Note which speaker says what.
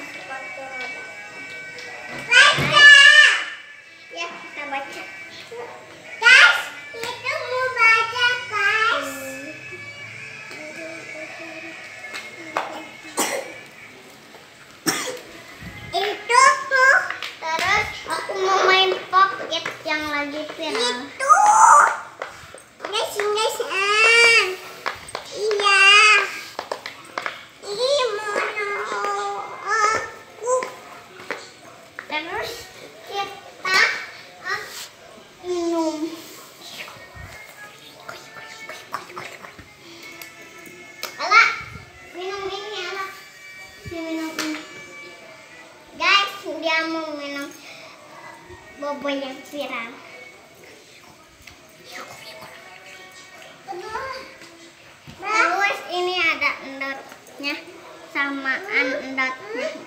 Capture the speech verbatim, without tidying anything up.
Speaker 1: Baca. Ya, kita baca. Guys, itu mau baca, guys. Itu tuh. Terus aku mau main pocket yang lagi viral. Itu. Guys, guys, ah. Iya. Ini mau aku. Terus kita ah, minum. Ala, minum ini ala. Dia minum ini. Guys, dia mau minum bobo yang viral. Terus ini ada endotnya sama endotnya.